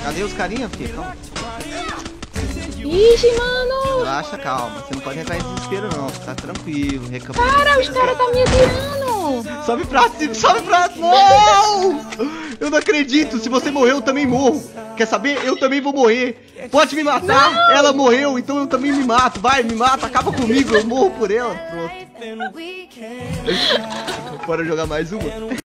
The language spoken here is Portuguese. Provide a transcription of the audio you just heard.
Cadê os carinha, filho? Calma. Ixi, mano. Relaxa, calma. Você não pode entrar em desespero, não. Tá tranquilo. Cara, os caras tá me atirando. Sobe pra cima, sobe pra... Não! Eu não acredito. Se você morreu, eu também morro. Quer saber? Eu também vou morrer. Pode me matar. Não. Ela morreu, então eu também me mato. Vai, me mata. Acaba comigo. Eu morro por ela. Pronto. Bora jogar mais uma?